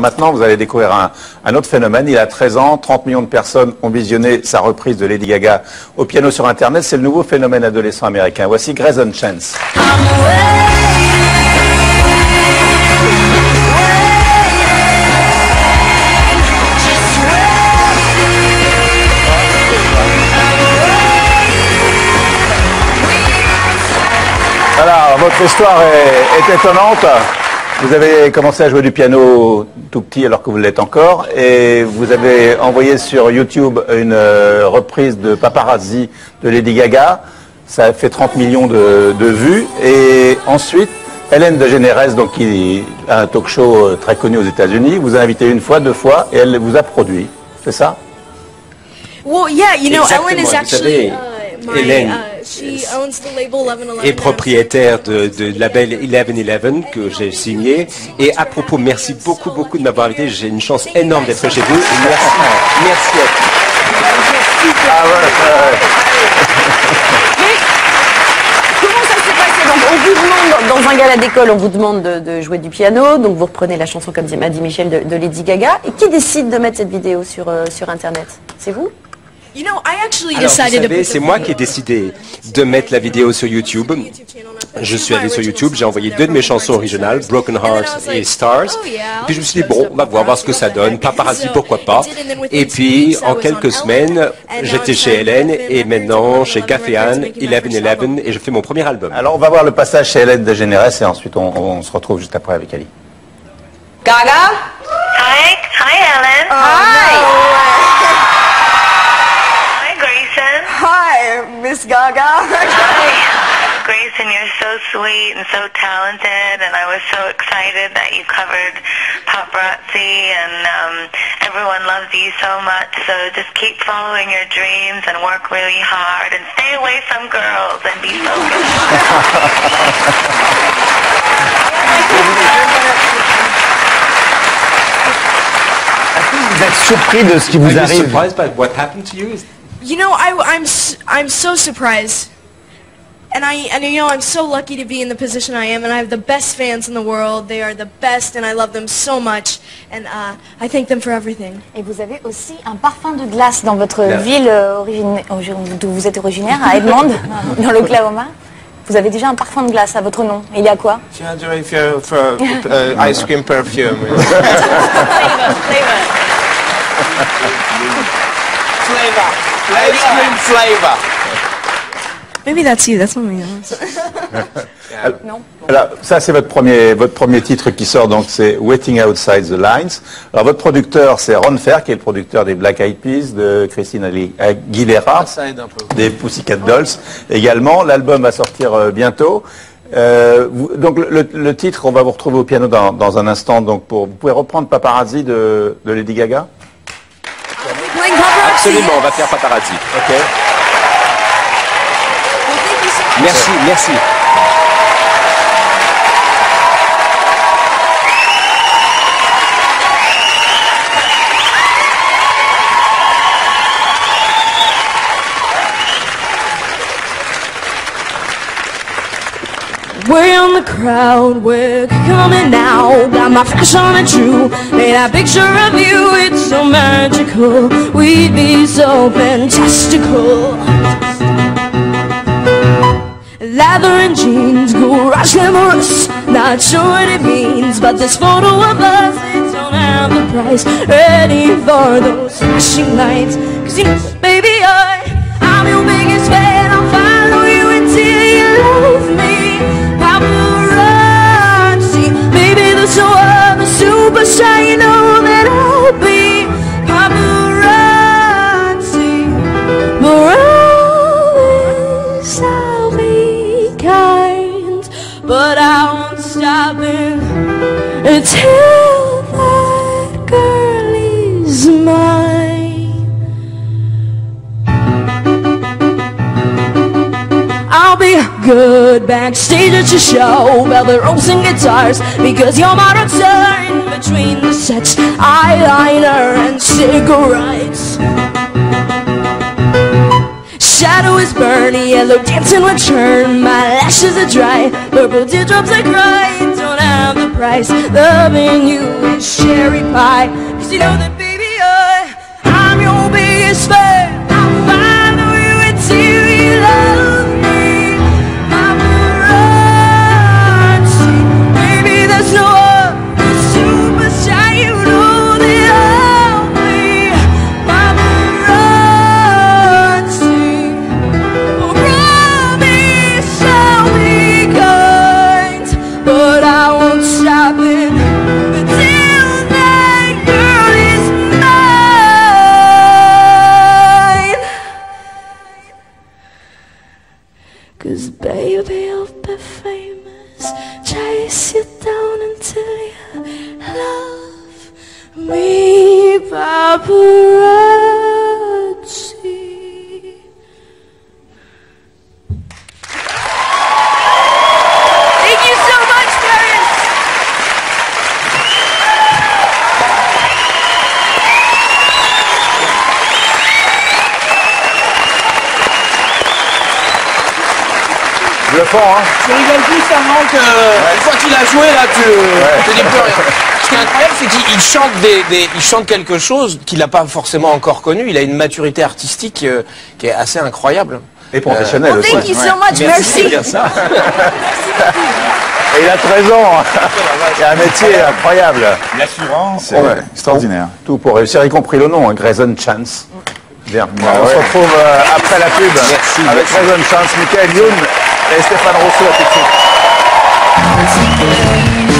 maintenant, vous allez découvrir un autre phénomène. Il a 13 ans, 30 millions de personnes ont visionné sa reprise de Lady Gaga au piano sur Internet. C'est le nouveau phénomène adolescent américain. Voici Grayson Chance. Alors, votre histoire est étonnante. Vous avez commencé à jouer du piano tout petit alors que vous l'êtes encore et vous avez envoyé sur YouTube une reprise de Paparazzi de Lady Gaga. Ça a fait 30 millions de vues et ensuite Ellen DeGeneres, donc qui a un talk show très connu aux États-Unis, vous a invité une fois, deux fois et elle vous a produit. C'est ça? Well, yeah, you know, Ellen is actually Hélène she owns the label 1111. est propriétaire de label 1111 que j'ai signé. Et à propos, merci beaucoup de m'avoir invité. J'ai une chance énorme d'être chez vous. Merci à vous. Ah ouais. Comment ça s'est passé? Donc, on vous demande, dans un gala d'école, on vous demande de jouer du piano, donc vous reprenez la chanson, comme m'a dit Michel, de Lady Gaga. Et qui décide de mettre cette vidéo sur Internet? C'est vous? You know, I actually Alors, vous decided to savez, put c'est moi qui ai décidé de mettre la vidéo sur YouTube. Je suis allé sur YouTube, j'ai envoyé deux de mes chansons originales, Broken Hearts et Stars. Et puis je me suis dit, bon, on va voir ce que ça donne. Paparazzi, pourquoi pas. Et puis, en quelques semaines, j'étais chez Hélène et maintenant chez Gaffehan, 1111, et je fais mon premier album. Alors, on va voir le passage chez Ellen DeGeneres et ensuite on se retrouve juste après avec Ali. Gaga? Hi Ellen. Hi Grayson. Hi, Miss Gaga. Hi. Grayson, you're so sweet and so talented, and I was so excited that you covered Paparazzi, and everyone loves you so much, so just keep following your dreams and work really hard, and stay away from girls and be focused. Vous êtes surpris de ce qui vous Are you arrive? surprised by what happened to you? You know, I'm so surprised, and you know, I'm so lucky to be in the position I am, and I have the best fans in the world. They are the best, and I love them so much, and I thank them for everything. Et vous avez aussi un parfum de glace dans votre ville d'où vous êtes originaire, à Edmond, dans l'Oklahoma. Vous avez déjà un parfum de glace à votre nom. Il y a quoi? Ice cream perfume. Ice cream flavor. Maybe that's you. That's not me. Non. Alors, ça c'est votre premier titre qui sort, donc c'est Waiting Outside the Lines. Alors votre producteur c'est Ron Fair, qui est le producteur des Black Eyed Peas, de Christina Aguilera, des Pussycat Dolls également. L'album va sortir bientôt. Donc le titre, on va vous retrouver au piano dans un instant. Donc vous pouvez reprendre Paparazzi de Lady Gaga. Absolument, on va faire Paparazzi. Ok. Merci. We're in the crowd, we're coming now. Got my flash on a true, made a picture of you, it's so magical. We'd be so fantastical. Leather and jeans, garage glamorous. Not sure what it means, but this photo of us, it don't have the price. Ready for those flashing lights. Cause you know, baby, I'm your biggest fan. I'll follow you until you love me. Paparazzi, baby, there's no other superstar. You know that I'll be paparazzi. For always I'll be kind, but I won't stop it until that girl is mine. I'll be good backstage at your show, velvet ropes and guitars, because you're my rock star. In between the sets, eyeliner and cigarettes. Shadow is burning, yellow dancing with churn. My lashes are dry, purple teardrops I cry. Don't have the price. Loving you is cherry pie. 'Cause you know that, baby, I'm your biggest fan. I'll follow you until you love me. Paparazzi, baby, there's no other superstar you know that I'll be. Paparazzi, promise I'll be kind, but I won't stop it until that girl is mine. 'Cause baby, you'll be famous, chase you down until you love me, paparazzi. Thank you so much, Paris. Bluffant, hein? Tu rigoles plus seulement que une fois qu'il a joué là, tu te dis plus rien. Ce qui est incroyable, c'est qu'il chante il chante quelque chose qu'il n'a pas forcément encore connu. Il a une maturité artistique qui est assez incroyable. Et professionnel aussi. Thank you so much, merci. C'est bien ça. Et il a 13 ans. Il a un métier incroyable. L'assurance, Ouais. extraordinaire. Tout pour réussir, y compris le nom, hein, Grayson Chance. Bien. On se retrouve après la pub avec Grayson Chance, Michael Youn et Stéphane Rousseau à tout de suite.